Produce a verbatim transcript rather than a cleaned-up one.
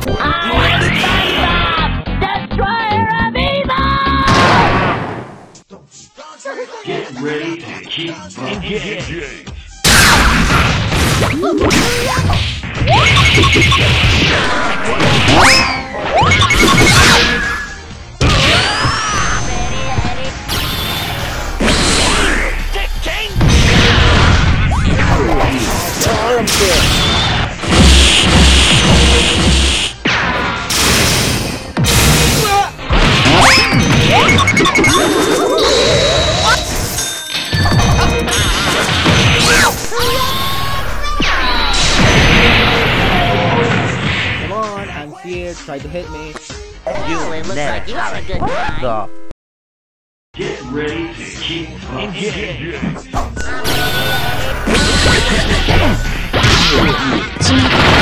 Destroyer of evil! Get ready to keep engaging. Come on, I'm here. Try to hit me. Oh, it looks like you had a good time. The Get ready to keep engaging.